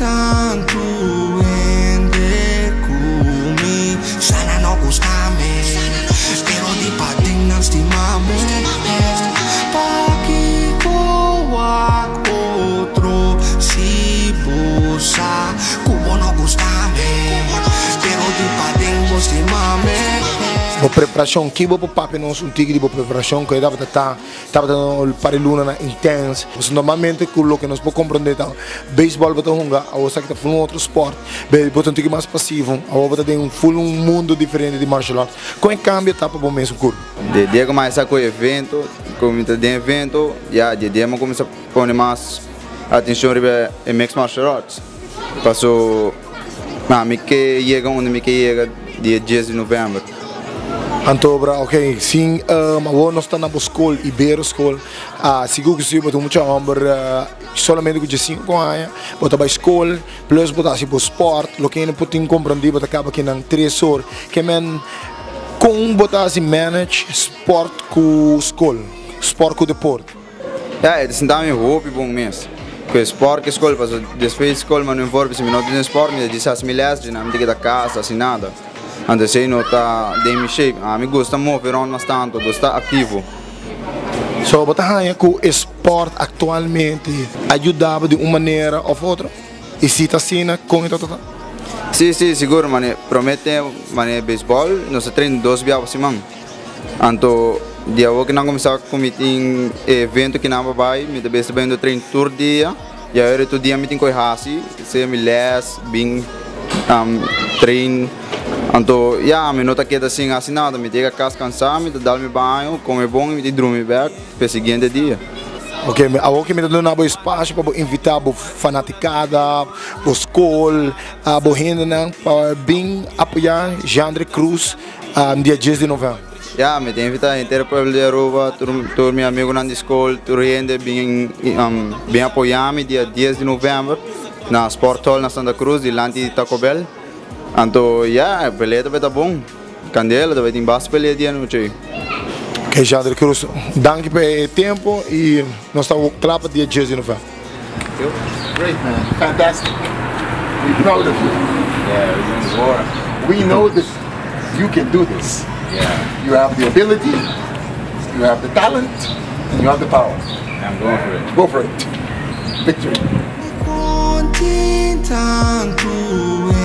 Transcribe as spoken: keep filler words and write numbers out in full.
tanto endekumi. Sana no gustame, pero di pa din ang stimame. Pakikuwag otro si busa. Kubo no gustame, pero di pa din mo stimame. A preparação que vou para nós um tigre de preparação que dava estar dava no pariluna na intense. Mas normalmente o que nós podemos compreender tá beisebol bota hunga, a outra que tá falando outro esporte, bota um tigre mais passivo, a outra tem um full um mundo diferente de martial arts. Com em cambio tá para bom mesmo curto. De dia começa com o evento, comida de evento, já de dia começa a pôr mais atenção em mixed martial arts. Passou, na me que chega onde me que chega dia dez de novembro. Antobra, ok, sim, um, agora nós estamos na escola, Ibero School, uh, seguro que sim, botou muito amor, uh, solamente com cinco anos, botou para a escola, plus botou assim para o esporte, o que não pode compreender, botou acaba aqui na três horas, que men, com botar assim, manage, esporte com escola, esporte com deporte. É, isso não é um hobby bom mesmo. Porque esporte com escola, porque depois da escola, mas não envolve, se não tem esporte, me diz as milhares, não tem que dar casa, assim nada. Antes sei nota de me shape, a mim gosta mover bastante, gosta ativo. So, botar aí que o esporte atualmente ajudava de uma maneira ou outra? E se está assim, com isso? Sim, sim, seguro, mas promete, mas beisebol, nós treinamos dois dias por semana. Então, dia que nós começamos a cometer evento que nós vai, me deve estar vendo treino todo dia, e agora todo dia me tem que ir assim, se me les, bem, treino. Então, já, me nota que é assim, assim nada, me chega a casa cansado, me dá meu banho, come bom e me dorme bem para o seguinte dia. Ok, agora que me dá um espaço para invitar a fanaticada, a escola, a gente para bem apoiar Jandre Cruz no dia dez de novembro. Já, me tem invitado inteiro para o Aruba, todos meus amigos na escola, toda gente bem, um, bem apoiar me dia dez de novembro na Sport Hall na Santa Cruz, diante de Taco Bell. Então, já, a peleia vai estar bom. Candela, vai ter bastante peleia dia noite. Ok, Jandre Cruz, danke pelo tempo e nós estamos claro para dia dez de novembro. Great, man. Fantastic. We're proud of you. Yeah, we're doing war. We know that you can do this. Yeah. You have the ability, you have the talent, and you have the power. I'm going for it. Go for it. Victory.